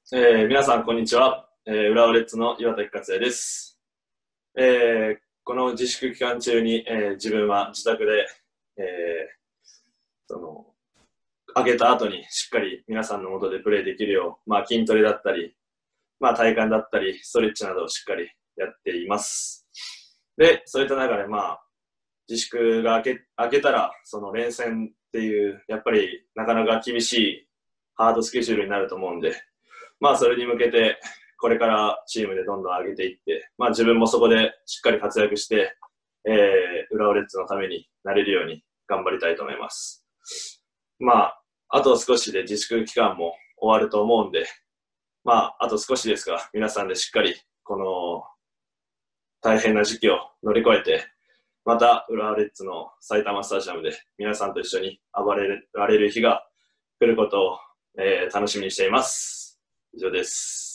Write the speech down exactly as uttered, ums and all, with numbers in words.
えー皆さん、こんにちは。えー浦和レッズの岩崎克也です。えーこの自粛期間中に、えー自分は自宅で、えーその、上げた後にしっかり皆さんの下でプレーできるよう、まあ、筋トレだったり、まあ、体幹だったり、ストレッチなどをしっかりやっています。で、そういった中で、まあ、自粛が明け明けたら、その連戦っていう、やっぱりなかなか厳しいハードスケジュールになると思うんで、まあ、それに向けて、これからチームでどんどん上げていって、まあ、自分もそこでしっかり活躍して、えー、浦和レッズのためになれるように頑張りたいと思います。まあ、あと少しで自粛期間も終わると思うんで、まあ、あと少しですが、皆さんでしっかり、この大変な時期を乗り越えて、また浦和レッズの埼玉スタジアムで皆さんと一緒に暴れられる日が来ることを、えー楽しみにしています。以上です。